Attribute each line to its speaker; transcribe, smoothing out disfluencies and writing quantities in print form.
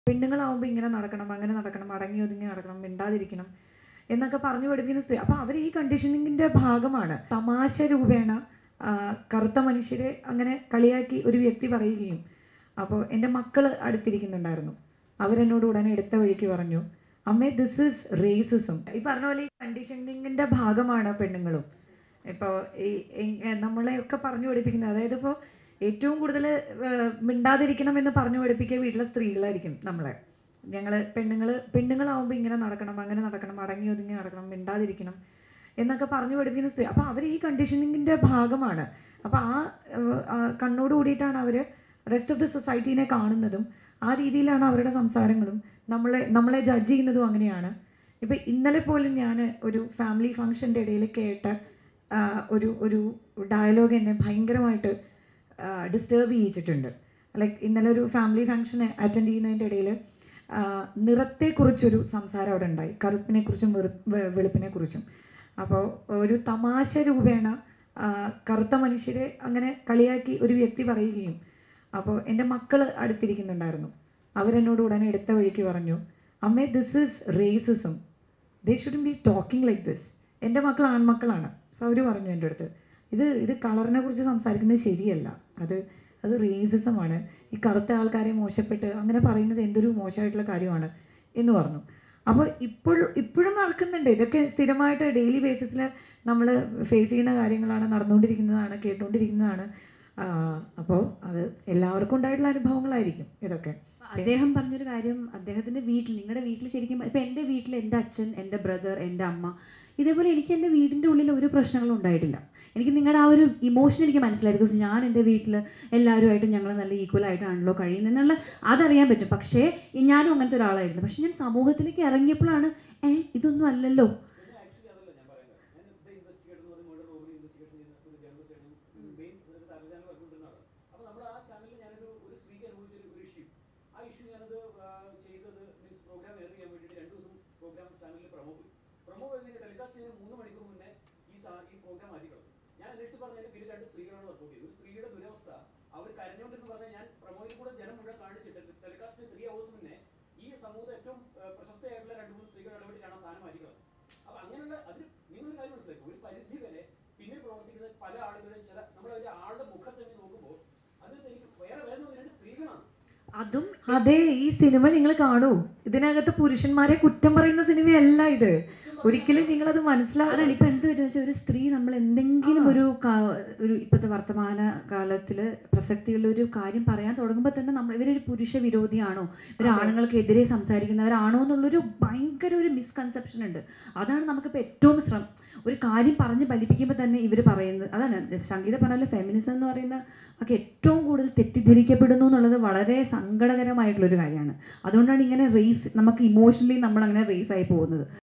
Speaker 1: പെണ്ണുങ്ങളാവുമ്പോൾ ഇങ്ങനെ നടക്കണം, അങ്ങനെ നടക്കണം, അടങ്ങി ഒതുങ്ങി നടക്കണം, മിണ്ടാതിരിക്കണം എന്നൊക്കെ പറഞ്ഞു പഠിപ്പിക്കുന്ന സ്ത്രീ. അപ്പോൾ അവർ ഈ കണ്ടീഷനിങ്ങിൻ്റെ ഭാഗമാണ്. തമാശ രൂപേണ കറുത്ത മനുഷ്യരെ അങ്ങനെ കളിയാക്കി ഒരു വ്യക്തി പറയുകയും, അപ്പോൾ എൻ്റെ മക്കൾ അടുത്തിരിക്കുന്നുണ്ടായിരുന്നു. അവരെന്നോട് ഉടനെ എടുത്ത വഴിക്ക് പറഞ്ഞു, അമ്മേ ദിസ് ഈസ് റേസിസം. ഈ പറഞ്ഞ പോലെ ഈ കണ്ടീഷനിങ്ങിൻ്റെ ഭാഗമാണ് പെണ്ണുങ്ങളും. ഇപ്പോൾ ഈ നമ്മളെയൊക്കെ പറഞ്ഞു പഠിപ്പിക്കുന്നത്, അതായത് ഇപ്പോൾ ഏറ്റവും കൂടുതൽ മിണ്ടാതിരിക്കണം എന്ന് പറഞ്ഞു പഠിപ്പിക്കുക വീട്ടിലെ സ്ത്രീകളായിരിക്കും നമ്മളെ. പെണ്ണുങ്ങളാവുമ്പോൾ ഇങ്ങനെ നടക്കണം, അങ്ങനെ നടക്കണം, അടങ്ങി ഒതുങ്ങി നടക്കണം, മിണ്ടാതിരിക്കണം എന്നൊക്കെ പറഞ്ഞു പഠിപ്പിക്കുന്ന സ്ത്രീ. അപ്പോൾ അവർ ഈ കണ്ടീഷനിങ്ങിൻ്റെ ഭാഗമാണ്. അപ്പോൾ ആ കണ്ണോട് കൂടിയിട്ടാണ് അവർ റെസ്റ്റ് ഓഫ് ദി സൊസൈറ്റീനെ കാണുന്നതും ആ രീതിയിലാണ് അവരുടെ സംസാരങ്ങളും. നമ്മളെ ജഡ്ജ് ചെയ്യുന്നതും അങ്ങനെയാണ്. ഇപ്പോൾ ഇന്നലെ പോലും ഞാൻ ഒരു ഫാമിലി ഫങ്ഷൻ്റെ ഇടയിൽ കേട്ട ഒരു ഡയലോഗ് എന്നെ ഭയങ്കരമായിട്ട് ഡിസ്റ്റർബ് ചെയ്യിച്ചിട്ടുണ്ട്. ലൈക്ക് ഇന്നലെ ഒരു ഫാമിലി ഫങ്ഷന് അറ്റൻഡ് ചെയ്യുന്നതിൻ്റെ ഇടയിൽ നിറത്തെക്കുറിച്ചൊരു സംസാരം അവിടെ ഉണ്ടായി, കറുപ്പിനെക്കുറിച്ചും വെളുപ്പിനെക്കുറിച്ചും. അപ്പോൾ ഒരു തമാശ രൂപേണ കറുത്ത മനുഷ്യരെ അങ്ങനെ കളിയാക്കി ഒരു വ്യക്തി പറയുകയും, അപ്പോൾ എൻ്റെ മക്കൾ അടുത്തിരിക്കുന്നുണ്ടായിരുന്നു. അവരെന്നോട് ഉടനെ എടുത്ത വഴിക്ക് പറഞ്ഞു, അമ്മേ this is racism, they shouldn't be talking like this. എൻ്റെ മക്കൾ ആൺമക്കളാണ്. അപ്പോൾ അവർ പറഞ്ഞു എൻ്റെ അടുത്ത്, ഇത് കളറിനെ കുറിച്ച് സംസാരിക്കുന്നത് ശരിയല്ല, അത് റേസിസമാണ്, ഈ കറുത്ത ആൾക്കാരെ മോശപ്പെട്ട് അങ്ങനെ പറയുന്നത് എന്തൊരു മോശമായിട്ടുള്ള കാര്യമാണ് എന്ന് പറഞ്ഞു. അപ്പോൾ ഇപ്പോഴും നടക്കുന്നുണ്ട് ഇതൊക്കെ. സ്ഥിരമായിട്ട് ഡെയിലി ബേസിസിൽ നമ്മൾ ഫേസ് ചെയ്യുന്ന കാര്യങ്ങളാണ്, നടന്നുകൊണ്ടിരിക്കുന്നതാണ്, കേട്ടുകൊണ്ടിരിക്കുന്നതാണ്. അപ്പോൾ അത് എല്ലാവർക്കും ഉണ്ടായിട്ടുള്ള അനുഭവങ്ങളായിരിക്കും ഇതൊക്കെ.
Speaker 2: അദ്ദേഹം പറഞ്ഞൊരു കാര്യം, അദ്ദേഹത്തിൻ്റെ വീട്ടിൽ, നിങ്ങളുടെ വീട്ടിൽ ശരിക്കും ഇപ്പം എൻ്റെ വീട്ടിൽ എൻ്റെ അച്ഛൻ, എൻ്റെ ബ്രദർ, എൻ്റെ അമ്മ, ഇതേപോലെ എനിക്ക് എൻ്റെ വീടിൻ്റെ ഉള്ളിൽ ഒരു പ്രശ്നങ്ങളും ഉണ്ടായിട്ടില്ല. എനിക്ക് നിങ്ങളുടെ ആ ഒരു ഇമോഷൻ എനിക്ക് മനസ്സിലായി. ബിക്കോസ് ഞാൻ എൻ്റെ വീട്ടിൽ എല്ലാവരുമായിട്ട് ഞങ്ങൾ നല്ല ഈക്വലായിട്ടാണല്ലോ കഴിയുന്നത് എന്നുള്ള അതറിയാൻ പറ്റും. പക്ഷേ ഞാനും അങ്ങനത്തെ ഒരാളായിരുന്നു. പക്ഷേ ഞാൻ സമൂഹത്തിലേക്ക് ഇറങ്ങിയപ്പോഴാണ് ഇതൊന്നും അല്ലല്ലോ.
Speaker 3: ഞാൻ അന്വേഷിച്ച് പറഞ്ഞതിന് പിന്നെ 2 സ്ത്രീകളാണ് റിപ്പോർട്ട് ചെയ്തത്. ഒരു സ്ത്രീയുടെ ദുരവസ്ഥ അവർ കരഞ്ഞുകൊണ്ടെന്ന് പറഞ്ഞാൽ ഞാൻ പ്രൊമോയിൽ കൂടെ ജനം മുഴുവൻ കാണിച്ചിട്ട് ടെലികാസ്റ്റിന് 3 hours മുന്നേ ഈ സമൂഹത്തെ ഏറ്റവും പ്രശസ്തയായിട്ടുള്ള 2-3 സ്ത്രീകൾ ഇടപെട്ടിട്ടാണ് ആ സാധനം മാറ്റിക്കുന്നത്. അപ്പോൾ അങ്ങനെയുള്ള അത് നിങ്ങളൊരു കാര്യം മനസ്സിലാക്കും, ഒരു പരിധി വരെ പിന്നിൽ പ്രവർത്തിക്കുന്ന പല ആളുകളും നമ്മളതിൻ്റെ ആളുടെ മുഖത്ത് നോക്കുമ്പോൾ അതിന് എനിക്ക് വേറെ 2 സ്ത്രീകളാണ്.
Speaker 1: അതും അതെ, ഈ സിനിമ നിങ്ങൾ കാണൂ, ഇതിനകത്ത് പുരുഷന്മാരെ കുറ്റം പറയുന്ന സിനിമയല്ല ഇത്. ഒരിക്കലും നിങ്ങളത് മനസ്സിലാകാനാണ്.
Speaker 2: ഇപ്പം എന്ത് വരുന്നത് വെച്ചാൽ, ഒരു സ്ത്രീ നമ്മൾ എന്തെങ്കിലും ഒരു ഇപ്പോഴത്തെ വർത്തമാന കാലത്തിൽ പ്രസക്തിയുള്ള ഒരു കാര്യം പറയാൻ തുടങ്ങുമ്പോൾ തന്നെ ഇവരൊരു പുരുഷ വിരോധിയാണോ, ഇവർ ആണുങ്ങൾക്കെതിരെ സംസാരിക്കുന്നവരാണോ എന്നുള്ളൊരു ഭയങ്കര ഒരു മിസ്കൺസെപ്ഷൻ ഉണ്ട്. അതാണ് നമുക്കിപ്പോൾ ഏറ്റവും ഒരു കാര്യം പറഞ്ഞ് ഫലിപ്പിക്കുമ്പോൾ തന്നെ ഇവർ പറയുന്നത് അതാണ്. സംഗീത പറഞ്ഞാൽ ഫെമിനിസം എന്ന് പറയുന്ന ഒക്കെ ഏറ്റവും കൂടുതൽ തെറ്റിദ്ധരിക്കപ്പെടുന്നു എന്നുള്ളത് വളരെ സങ്കടകരമായിട്ടുള്ളൊരു കാര്യമാണ്. അതുകൊണ്ടാണ് ഇങ്ങനെ നമുക്ക് ഇമോഷണലി നമ്മളങ്ങനെ റേസ് ആയി പോകുന്നത്.